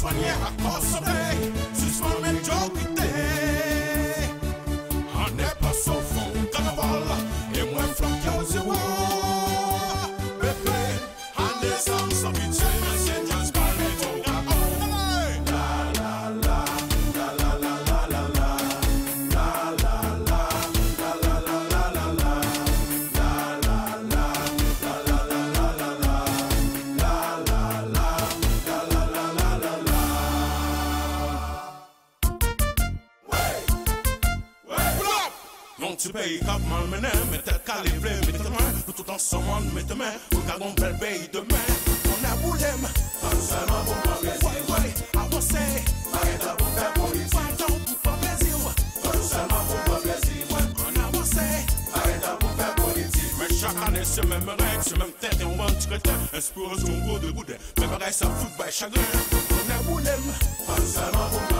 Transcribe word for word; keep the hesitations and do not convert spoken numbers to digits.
soigner à consommer, suspend médiocrité. On n'est pas au fond, carnaval, et moins flanqué au zéro. Bébé, on est sans sans pitié, mais c'est juste pas les tout. La la la, la la la la la la, la la la, la la la la la la, la la la, la la la la la la, la la la, la la la la la la. Non, tu payes cap mal mené, mais t'es calibré, mais tes mains, nous tout ensemble, mais tes mains, regardons belle pays demain. On a boulem, pas seulement pour faire plaisir. Ouais, ouais, avancez, arrête pour faire politique. Pardon pour faire plaisir. Pas seulement pour faire plaisir. On avance, arrête pour faire politique. Mais chaque année, c'est même règle, c'est même tête et on va un petit crétin. Inspiration, gros de boudin, mais pareil, ça fout, bah, chagrin. On a boulem, pas seulement pour